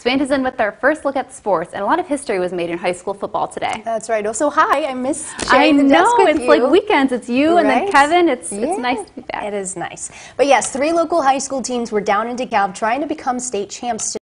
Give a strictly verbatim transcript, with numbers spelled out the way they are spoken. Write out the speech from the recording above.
Samantha's in with our first look at sports, and a lot of history was made in high school football today. That's right. Oh, so hi, I miss I sharing the desk know, with it's you. like weekends. It's you Right? and then Kevin. It's, Yeah, it's nice to be back. It is nice. But yes, three local high school teams were down in DeKalb trying to become state champs today.